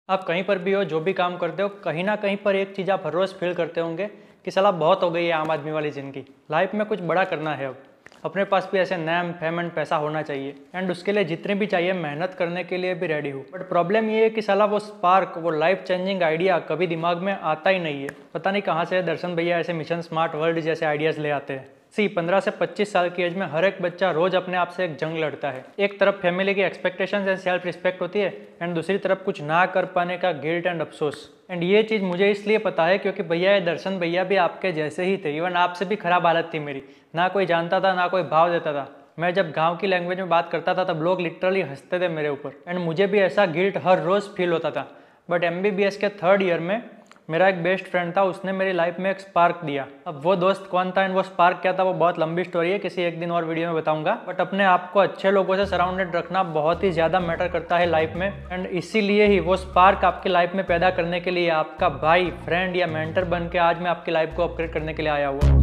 आप कहीं पर भी हो, जो भी काम करते हो, कहीं ना कहीं पर एक चीज़ आप हर रोज़ फील करते होंगे कि साला बहुत हो गई है आम आदमी वाली ज़िंदगी। लाइफ में कुछ बड़ा करना है। अब अपने पास भी ऐसे नेम फेम एंड पैसा होना चाहिए एंड उसके लिए जितने भी चाहिए मेहनत करने के लिए भी रेडी हूँ। बट प्रॉब्लम ये है कि साला वो स्पार्क, वो लाइफ चेंजिंग आइडिया कभी दिमाग में आता ही नहीं है। पता नहीं कहाँ से दर्शन भैया ऐसे मिशन स्मार्ट वर्ल्ड जैसे आइडियाज़ ले आते हैं। 15 से 25 साल की एज में हर एक बच्चा रोज अपने आप से एक जंग लड़ता है। एक तरफ फैमिली की एक्सपेक्टेशंस एंड सेल्फ रिस्पेक्ट होती है एंड दूसरी तरफ कुछ ना कर पाने का गिल्ट एंड अफसोस। एंड ये चीज़ मुझे इसलिए पता है क्योंकि भैया ये दर्शन भैया भी आपके जैसे ही थे। इवन आपसे भी खराब हालत थी मेरी, ना कोई जानता था ना कोई भाव देता था। मैं जब गांव की लैंग्वेज में बात करता था तब लोग लिटरली हंसते थे मेरे ऊपर एंड मुझे भी ऐसा गिल्ट हर रोज़ फील होता था। बट MBBS के 3rd ईयर में मेरा एक बेस्ट फ्रेंड था, उसने मेरी लाइफ में एक स्पार्क दिया। अब वो दोस्त कौन था एंड वो स्पार्क क्या था वो बहुत लंबी स्टोरी है, किसी एक दिन और वीडियो में बताऊंगा। बट अपने आप को अच्छे लोगों से सराउंडेड रखना बहुत ही ज़्यादा मैटर करता है लाइफ में एंड इसीलिए ही वो स्पार्क आपकी लाइफ में पैदा करने के लिए आपका भाई, फ्रेंड या मेंटर बन के आज मैं आपकी लाइफ को अपग्रेड करने के लिए आया हुआ।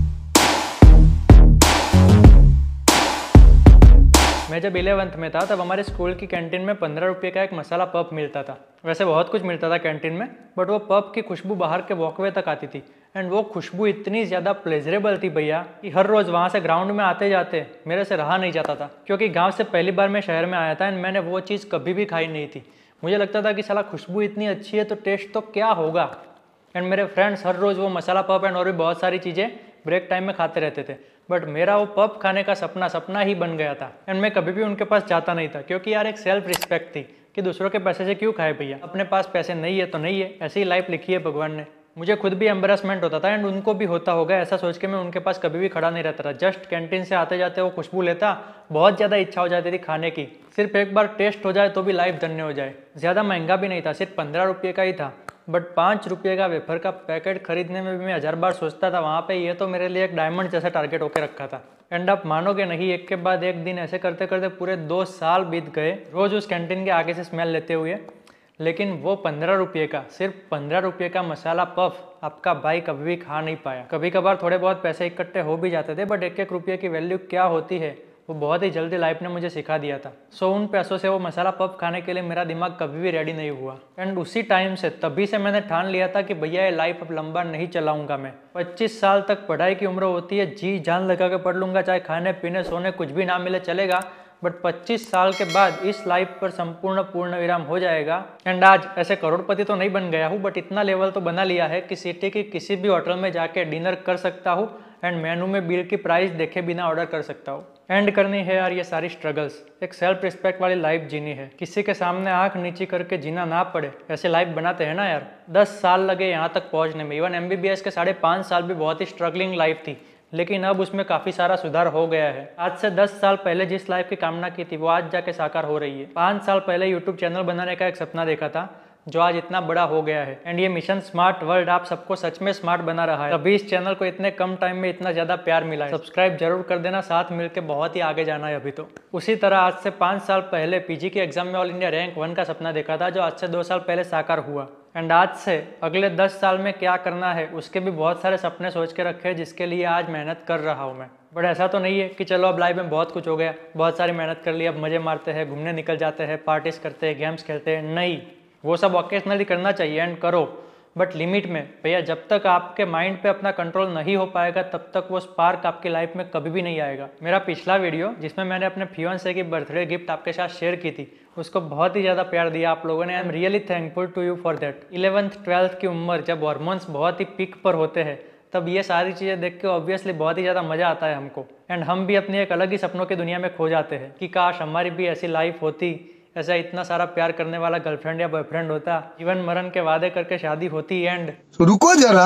मैं जब 11th में था तब हमारे स्कूल की कैंटीन में 15 रुपये का एक मसाला पफ मिलता था। वैसे बहुत कुछ मिलता था कैंटीन में, बट वो पफ की खुशबू बाहर के वॉकवे तक आती थी एंड वो खुशबू इतनी ज़्यादा प्लेजरेबल थी भैया कि हर रोज़ वहाँ से ग्राउंड में आते जाते मेरे से रहा नहीं जाता था। क्योंकि गाँव से पहली बार मैं शहर में आया था एंड मैंने वो चीज़ कभी भी खाई नहीं थी। मुझे लगता था कि साला खुशबू इतनी अच्छी है तो टेस्ट तो क्या होगा। एंड मेरे फ्रेंड्स हर रोज़ वो मसाला पफ एंड और भी बहुत सारी चीज़ें ब्रेक टाइम में खाते रहते थे। बट मेरा वो पफ खाने का सपना ही बन गया था एंड मैं कभी भी उनके पास जाता नहीं था क्योंकि यार एक सेल्फ रिस्पेक्ट थी कि दूसरों के पैसे से क्यों खाए भैया, अपने पास पैसे नहीं है तो नहीं है, ऐसी ही लाइफ लिखी है भगवान ने। मुझे खुद भी एम्बेरसमेंट होता था एंड उनको भी होता होगा, ऐसा सोच के मैं उनके पास कभी भी खड़ा नहीं रहता था। जस्ट कैंटीन से आते जाते वो खुशबू लेता, बहुत ज़्यादा इच्छा हो जाती थी खाने की। सिर्फ एक बार टेस्ट हो जाए तो भी लाइफ धन्य हो जाए। ज़्यादा महंगा भी नहीं था, सिर्फ 15 रुपये का ही था। बट 5 रुपये का वेफर का पैकेट खरीदने में भी मैं 1000 बार सोचता था वहाँ पे। ये तो मेरे लिए एक डायमंड जैसा टारगेट होकर रखा था। एंड आप मानोगे नहीं, एक के बाद एक दिन ऐसे करते करते पूरे 2 साल बीत गए रोज़ उस कैंटीन के आगे से स्मेल लेते हुए। लेकिन वो 15 रुपये का, सिर्फ 15 रुपये का मसाला पफ आपका भाई कभी भी खा नहीं पाया। कभी कभार थोड़े बहुत पैसे इकट्ठे हो भी जाते थे, बट 1-1 रुपये की वैल्यू क्या होती है वो बहुत ही जल्दी लाइफ ने मुझे सिखा दिया था। उन पैसों से वो मसाला पफ खाने के लिए मेरा दिमाग कभी भी रेडी नहीं हुआ। एंड उसी टाइम से, तभी से मैंने ठान लिया था कि भैया ये लाइफ अब लंबा नहीं चलाऊंगा मैं। 25 साल तक पढ़ाई की उम्र होती है, जी जान लगा के पढ़ लूंगा, चाहे खाने पीने सोने कुछ भी ना मिले चलेगा। बट 25 साल के बाद इस लाइफ पर संपूर्ण पूर्ण विराम हो जाएगा। एंड आज ऐसे करोड़पति तो नहीं बन गया हूँ, बट इतना लेवल तो बना लिया है कि सिटी की किसी भी होटल में जाके डिनर कर सकता हूँ एंड मेनू में बिल की प्राइस देखे बिना ऑर्डर कर सकता हूँ। एंड करनी है यार ये सारी स्ट्रगल्स, एक सेल्फ रिस्पेक्ट वाली लाइफ जीनी है। किसी के सामने आंख नीची करके जीना ना पड़े, ऐसे लाइफ बनाते हैं ना यार। 10 साल लगे यहाँ तक पहुँचने में। इवन MBBS के 5.5 साल भी बहुत ही स्ट्रगलिंग लाइफ थी, लेकिन अब उसमें काफ़ी सारा सुधार हो गया है। आज से 10 साल पहले जिस लाइफ की कामना की थी वो आज जाके साकार हो रही है। 5 साल पहले यूट्यूब चैनल बनाने का एक सपना देखा था जो आज इतना बड़ा हो गया है। एंड ये मिशन स्मार्ट वर्ल्ड आप सबको सच में स्मार्ट बना रहा है। अभी इस चैनल को इतने कम टाइम में इतना ज़्यादा प्यार मिला है। सब्सक्राइब जरूर कर देना, साथ मिलकर बहुत ही आगे जाना है अभी तो। उसी तरह आज से 5 साल पहले PG के एग्जाम में ऑल इंडिया रैंक 1 का सपना देखा था जो आज से 2 साल पहले साकार हुआ। एंड आज से अगले 10 साल में क्या करना है उसके भी बहुत सारे सपने सोच के रखे हैं, जिसके लिए आज मेहनत कर रहा हूँ मैं। बट ऐसा तो नहीं है कि चलो अब लाइफ में बहुत कुछ हो गया, बहुत सारी मेहनत कर ली, अब मज़े मारते हैं, घूमने निकल जाते हैं, पार्टीज करते हैं, गेम्स खेलते हैं। नहीं, वो सब ऑकेजनली करना चाहिए एंड करो, बट लिमिट में भैया। जब तक आपके माइंड पे अपना कंट्रोल नहीं हो पाएगा तब तक वो स्पार्क आपकी लाइफ में कभी भी नहीं आएगा। मेरा पिछला वीडियो जिसमें मैंने अपने फियांसे की बर्थडे गिफ्ट आपके साथ शेयर की थी, उसको बहुत ही ज़्यादा प्यार दिया आप लोगों ने। I am really thankful to you for that. 11th 12th की उम्र जब हार्मोन्स बहुत ही पीक पर होते हैं तब ये सारी चीज़ें देख के ऑब्वियसली बहुत ही ज़्यादा मज़ा आता है हमको। एंड हम भी अपनी एक अलग ही सपनों की दुनिया में खो जाते हैं कि काश हमारी भी ऐसी लाइफ होती, ऐसा इतना सारा प्यार करने वाला गर्लफ्रेंड या बॉयफ्रेंड होता, जीवन मरण के वादे करके शादी होती। एंड रुको जरा,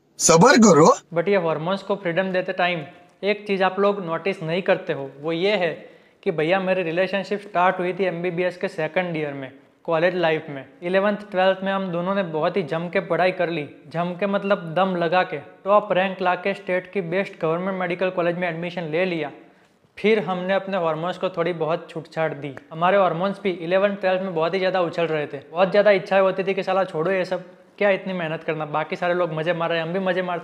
सबर करो। बट ये हार्मोन्स को फ्रीडम देते टाइम एक चीज़ आप लोग नोटिस नहीं करते हो, वो ये है कि भैया मेरी रिलेशनशिप स्टार्ट हुई थी MBBS के 2nd ईयर में, कॉलेज लाइफ में। 11th 12th में हम दोनों ने बहुत ही जम के पढ़ाई कर ली। जम के मतलब दम लगा के, टॉप रैंक ला के स्टेट की बेस्ट गवर्नमेंट मेडिकल कॉलेज में एडमिशन ले लिया। फिर हमने अपने हार्मोन्स को थोड़ी बहुत छूटछाट दी। हमारे हार्मोन्स भी 11th 12th में बहुत ही ज़्यादा उछल रहे थे। बहुत ज़्यादा इच्छाएं होती थी कि साला छोड़ो ये सब, क्या इतनी मेहनत करना, बाकी सारे लोग मज़े मार रहे हैं, हम भी मज़े मारते।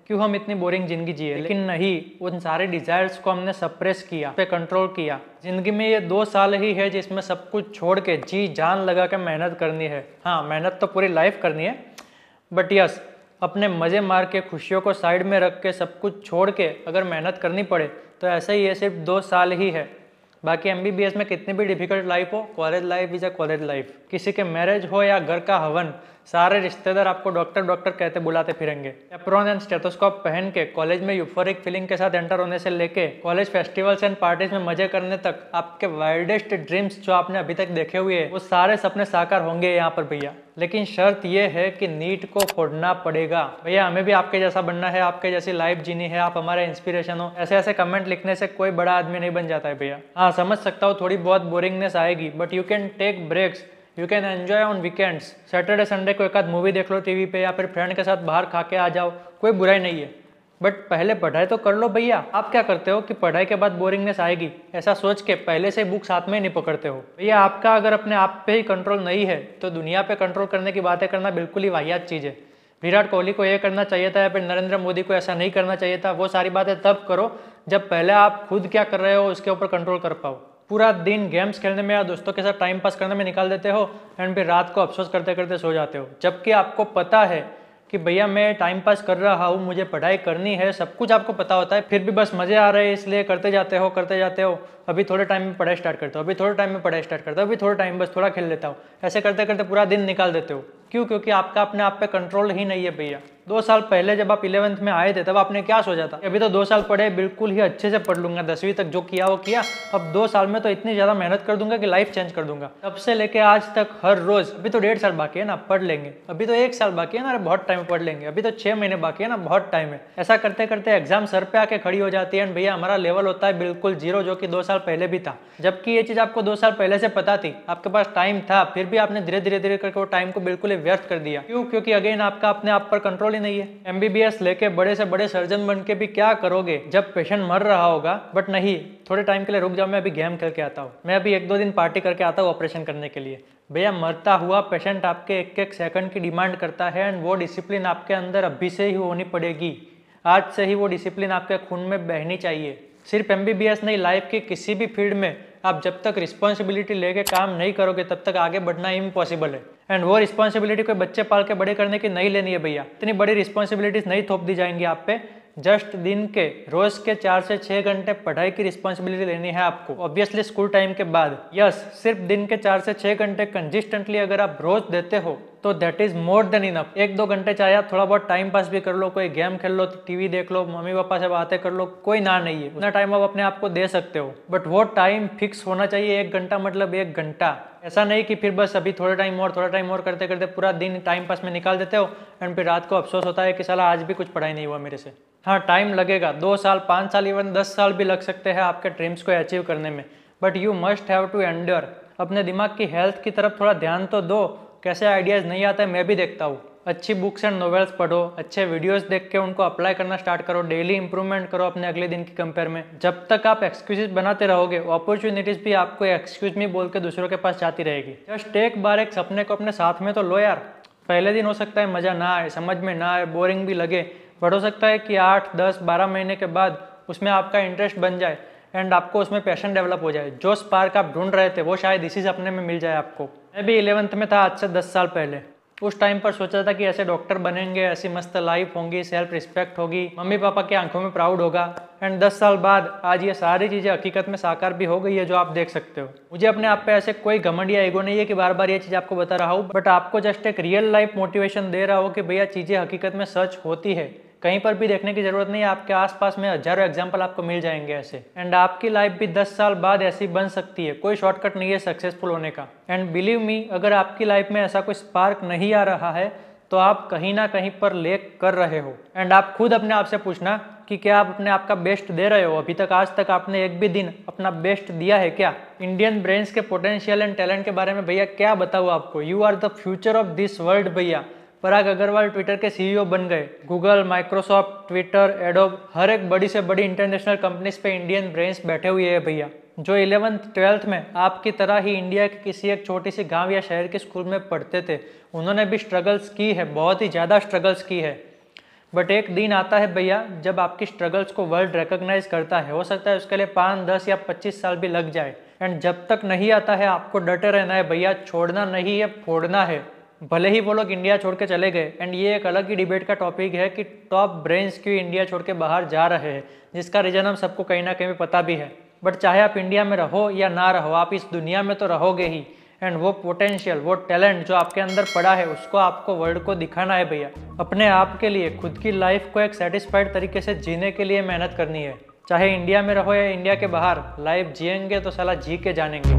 क्यों हम इतनी बोरिंग जिंदगी जिए, लेकिन नहीं, उन सारे डिजायर्स को हमने सप्रेस किया, पे कंट्रोल किया। जिंदगी में ये 2 साल ही है जिसमें सब कुछ छोड़ के जी जान लगा के मेहनत करनी है। हाँ, मेहनत तो पूरी लाइफ करनी है, बट यस, अपने मज़े मार के खुशियों को साइड में रख के सब कुछ छोड़ के अगर मेहनत करनी पड़े तो ऐसा ही है, सिर्फ 2 साल ही है। बाकी MBBS में कितनी भी डिफिकल्ट लाइफ हो, college life is a college life. किसी के मैरिज हो या घर का हवन, सारे रिश्तेदार आपको डॉक्टर डॉक्टर कहते बुलाते फिरेंगे। एप्रोन एंड स्टेथोस्कोप पहन के कॉलेज में यूफोरिक फीलिंग के साथ एंटर होने से लेके कॉलेज फेस्टिवल्स एंड पार्टीज में मजे करने तक, आपके वाइल्डेस्ट ड्रीम्स जो आपने अभी तक देखे हुए हैं वो सारे सपने साकार होंगे यहाँ पर भैया। लेकिन शर्त ये है कि नीट को फोड़ना पड़ेगा भैया। हमें भी आपके जैसा बनना है, आपके जैसी लाइफ जीनी है, आप हमारे इंस्पिरेशन हो। ऐसे ऐसे कमेंट लिखने से कोई बड़ा आदमी नहीं बन जाता है भैया। हाँ, समझ सकता हूँ थोड़ी बहुत बोरिंगनेस आएगी, but you can take breaks, you can enjoy on weekends. Saturday Sunday को एक आध मूवी देख लो टीवी पे, या फिर फ्रेंड के साथ बाहर खा के आ जाओ, कोई बुराई नहीं है। बट पहले पढ़ाई तो कर लो भैया। आप क्या करते हो कि पढ़ाई के बाद बोरिंगनेस आएगी ऐसा सोच के पहले से बुक साथ में ही नहीं पकड़ते हो भैया। आपका अगर अपने आप पे ही कंट्रोल नहीं है तो दुनिया पे कंट्रोल करने की बातें करना बिल्कुल ही वाहियात चीज़ है। विराट कोहली को ये करना चाहिए था या फिर नरेंद्र मोदी को ऐसा नहीं करना चाहिए था, वो सारी बातें तब करो जब पहले आप खुद क्या कर रहे हो उसके ऊपर कंट्रोल कर पाओ। पूरा दिन गेम्स खेलने में या दोस्तों के साथ टाइम पास करने में निकाल देते हो एंड फिर रात को अफसोस करते करते सो जाते हो, जबकि आपको पता है कि भैया मैं टाइम पास कर रहा हूँ, मुझे पढ़ाई करनी है, सब कुछ आपको पता होता है, फिर भी बस मजे आ रहे हैं इसलिए करते जाते हो। अभी थोड़े टाइम में पढ़ाई स्टार्ट करता हूँ, अभी थोड़े टाइम में पढ़ाई स्टार्ट करता हूँ, अभी थोड़ा टाइम बस थोड़ा खेल लेता हूँ। ऐसे करते करते पूरा दिन निकाल देते हो। क्यों? क्योंकि आपका अपने आप पे कंट्रोल ही नहीं है भैया। 2 साल पहले जब आप 11th में आए थे तब आपने क्या सोचा था? अभी तो 2 साल पढ़े, बिल्कुल ही अच्छे से पढ़ लूंगा, 10वीं तक जो किया वो किया, अब 2 साल में तो इतनी ज़्यादा मेहनत कर दूंगा कि लाइफ चेंज कर दूंगा। तब से लेके आज तक हर रोज़, अभी तो 1.5 साल बाकी है ना, पढ़ लेंगे, अभी तो 1 साल बाकी है ना, बहुत टाइम पढ़ लेंगे, अभी तो 6 महीने बाकी है ना, बहुत टाइम है। ऐसा करते करते एग्जाम सर पे आके खड़ी हो जाती है एंड भैया हमारा लेवल होता है बिल्कुल 0, जो कि 2 साल पहले भी था। जबकि ये चीज़ आपको 2 साल पहले से पता थी, आपके पास टाइम था, फिर भी आपने धीरे धीरे करके वो टाइम को बिल्कुल ही व्यर्थ कर दिया। क्यों? क्योंकि अगेन आपका अपने आप पर कंट्रोल ही नहीं है। MBBS लेके बड़े से बड़े सर्जन बन के भी क्या करोगे जब पेशेंट मर रहा होगा? बट नहीं, थोड़े टाइम के लिए रुक जाओ, मैं अभी गेम खेल के आता हूँ, मैं अभी 1-2 दिन पार्टी करके आता हूँ ऑपरेशन करने के लिए। भैया मरता हुआ पेशेंट आपके 1-1 सेकंड की डिमांड करता है एंड वो डिसिप्लिन आपके अंदर अभी से ही होनी पड़ेगी। आज से ही वो डिसिप्लिन आपके खून में बहनी चाहिए। सिर्फ MBBS नहीं, लाइफ के किसी भी फील्ड में आप जब तक रिस्पॉन्सिबिलिटी लेके काम नहीं करोगे तब तक आगे बढ़ना इम्पॉसिबल है। एंड वो रिस्पॉन्सिबिलिटी कोई बच्चे पाल के बड़े करने की नहीं लेनी है भैया। इतनी बड़ी रिस्पॉन्सिबिलिटीज नहीं थोप दी जाएंगी आप पे। जस्ट दिन के रोज के 4 से 6 घंटे पढ़ाई की रिस्पॉन्सिबिलिटी लेनी है आपको, ऑब्वियसली स्कूल टाइम के बाद। यस, सिर्फ दिन के 4 से 6 घंटे कंसिस्टेंटली अगर आप रोज देते हो तो that is more than enough. 1-2 घंटे चाहे आप थोड़ा बहुत टाइम पास भी कर लो, कोई गेम खेल लो, टीवी देख लो, मम्मी पापा से बातें कर लो, कोई ना नहीं है, उतना टाइम आप अपने आप को दे सकते हो। बट वो टाइम फिक्स होना चाहिए, 1 घंटा मतलब 1 घंटा। ऐसा नहीं कि फिर बस अभी थोड़ा टाइम और करते करते पूरा दिन टाइम पास में निकाल देते हो एंड फिर रात को अफसोस होता है कि साला आज भी कुछ पढ़ाई नहीं हुआ मेरे से। हाँ, टाइम लगेगा, 2 साल, 5 साल, इवन 10 साल भी लग सकते हैं आपके ड्रीम्स को अचीव करने में, but you must have to endure. अपने दिमाग की हेल्थ की तरफ थोड़ा ध्यान तो दो। कैसे आइडियाज़ नहीं आते मैं भी देखता हूँ। अच्छी बुक्स एंड नॉवेल्स पढ़ो, अच्छे वीडियोस देख के उनको अप्लाई करना स्टार्ट करो, डेली इंप्रूवमेंट करो अपने अगले दिन की कंपेयर में। जब तक आप एक्सक्यूजेस बनाते रहोगे, अपॉर्चुनिटीज भी आपको एक्सक्यूज मी बोल के दूसरों के पास जाती रहेगी। जस्ट एक बार एक सपने को अपने साथ में तो लो यार। पहले दिन हो सकता है मज़ा ना आए, समझ में ना आए, बोरिंग भी लगे, बट हो सकता है कि 8, 10, 12 महीने के बाद उसमें आपका इंटरेस्ट बन जाए एंड आपको उसमें पैशन डेवलप हो जाए। जो स्पार्क आप ढूंढ रहे थे वो शायद इसी सपने में मिल जाए आपको। मैं भी 11th में था, आज से 10 साल पहले। उस टाइम पर सोचा था कि ऐसे डॉक्टर बनेंगे, ऐसी मस्त लाइफ होंगी, सेल्फ रिस्पेक्ट होगी, मम्मी पापा की आंखों में प्राउड होगा। एंड 10 साल बाद आज ये सारी चीज़ें हकीकत में साकार भी हो गई है, जो आप देख सकते हो। मुझे अपने आप पे ऐसे कोई घमंड या ईगो नहीं है कि बार बार ये चीज़ आपको बता रहा हूँ, बट आपको जस्ट एक रियल लाइफ मोटिवेशन दे रहा हो कि भैया चीज़ें हकीकत में सच होती है। कहीं पर भी देखने की जरूरत नहीं है, आपके आसपास में हजारों एग्जाम्पल आपको मिल जाएंगे ऐसे। एंड आपकी लाइफ भी 10 साल बाद ऐसी बन सकती है, कोई शॉर्टकट नहीं है सक्सेसफुल होने का। एंड बिलीव मी, अगर आपकी लाइफ में ऐसा कोई स्पार्क नहीं आ रहा है तो आप कहीं ना कहीं पर लेक कर रहे हो। एंड आप खुद अपने आप से पूछना कि क्या आप अपने आप का बेस्ट दे रहे हो? अभी तक, आज तक आपने एक भी दिन अपना बेस्ट दिया है क्या? इंडियन ब्रेन्स के पोटेंशियल एंड टैलेंट के बारे में भैया क्या बताऊँ आपको। You are the future of this world भैया। पराग अग्रवाल ट्विटर के CEO बन गए। गूगल, माइक्रोसॉफ्ट, ट्विटर, एडोब, हर एक बड़ी से बड़ी इंटरनेशनल कंपनीज पे इंडियन ब्रेन्स बैठे हुए हैं भैया, जो 11th 12th में आपकी तरह ही इंडिया के किसी एक छोटी सी गांव या शहर के स्कूल में पढ़ते थे। उन्होंने भी स्ट्रगल्स की है, बहुत ही ज़्यादा स्ट्रगल्स की है। बट एक दिन आता है भैया जब आपकी स्ट्रगल्स को वर्ल्ड रिकॉग्नाइज करता है। हो सकता है उसके लिए 5, 10 या 25 साल भी लग जाए। एंड जब तक नहीं आता है आपको डटे रहना है भैया, छोड़ना नहीं है, फोड़ना है। भले ही वो लोग इंडिया छोड़ के चले गए, एंड ये एक अलग ही डिबेट का टॉपिक है कि टॉप ब्रेन्स क्यों इंडिया छोड़ के बाहर जा रहे हैं, जिसका रीज़न हम सबको कहीं ना कहीं पता भी है। बट चाहे आप इंडिया में रहो या ना रहो, आप इस दुनिया में तो रहोगे ही। एंड वो पोटेंशियल, वो टैलेंट जो आपके अंदर पड़ा है, उसको आपको वर्ल्ड को दिखाना है भैया। अपने आप के लिए, खुद की लाइफ को एक सेटिस्फाइड तरीके से जीने के लिए मेहनत करनी है। चाहे इंडिया में रहो या इंडिया के बाहर, लाइफ जिएंगे तो साला जी के जानेंगे।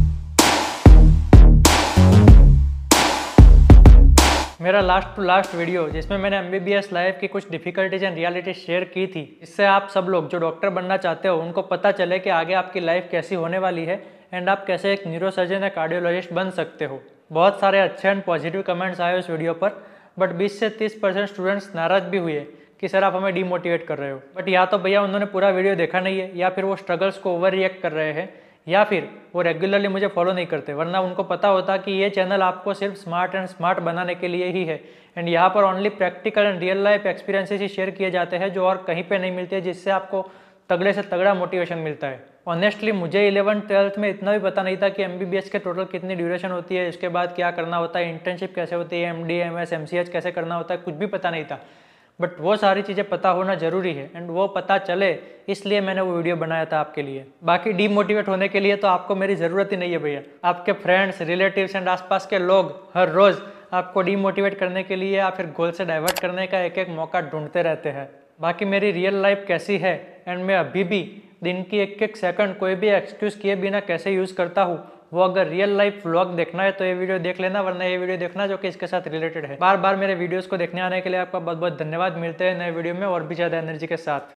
मेरा लास्ट टू लास्ट वीडियो जिसमें मैंने MBBS लाइफ की कुछ डिफिकल्टीज एंड रियलिटी शेयर की थी, इससे आप सब लोग जो डॉक्टर बनना चाहते हो उनको पता चले कि आगे आपकी लाइफ कैसी होने वाली है एंड आप कैसे एक न्यूरोसर्जन या कार्डियोलॉजिस्ट बन सकते हो। बहुत सारे अच्छे एंड पॉजिटिव कमेंट्स आए उस वीडियो पर, बट 20 से 30% स्टूडेंट्स नाराज भी हुए कि सर आप हमें डीमोटिवेट कर रहे हो। बट या तो भैया उन्होंने पूरा वीडियो देखा नहीं है, या फिर वो स्ट्रगल्स को ओवर रिएक्ट कर रहे हैं, या फिर वो रेगुलरली मुझे फॉलो नहीं करते। वरना उनको पता होता कि ये चैनल आपको सिर्फ स्मार्ट एंड स्मार्ट बनाने के लिए ही है। एंड यहाँ पर only practical and real life experiences ही शेयर किए जाते हैं जो और कहीं पे नहीं मिलते, जिससे आपको तगड़े से तगड़ा मोटिवेशन मिलता है। ऑनेस्टली मुझे 11th 12th में इतना भी पता नहीं था कि MBBS के टोटल कितनी ड्यूरेशन होती है, इसके बाद क्या करना होता है, इंटर्नशिप कैसे होती है, MD MS MCH कैसे करना होता है, कुछ भी पता नहीं था। बट वो सारी चीज़ें पता होना ज़रूरी है, एंड वो पता चले इसलिए मैंने वो वीडियो बनाया था आपके लिए। बाकी डीमोटिवेट होने के लिए तो आपको मेरी ज़रूरत ही नहीं है भैया। आपके फ्रेंड्स, रिलेटिव्स एंड आसपास के लोग हर रोज़ आपको डीमोटिवेट करने के लिए या फिर गोल से डाइवर्ट करने का एक एक मौका ढूंढते रहते हैं। बाकी मेरी रियल लाइफ कैसी है एंड मैं अभी भी दिन की एक एक सेकंड कोई भी एक्सक्यूज़ किए बिना कैसे यूज़ करता हूँ, वो अगर रियल लाइफ व्लॉग देखना है तो ये वीडियो देख लेना, वरना ये वीडियो देखना जो कि इसके साथ रिलेटेड है। बार बार मेरे वीडियोस को देखने आने के लिए आपका बहुत बहुत धन्यवाद। मिलते हैं नए वीडियो में और भी ज़्यादा एनर्जी के साथ।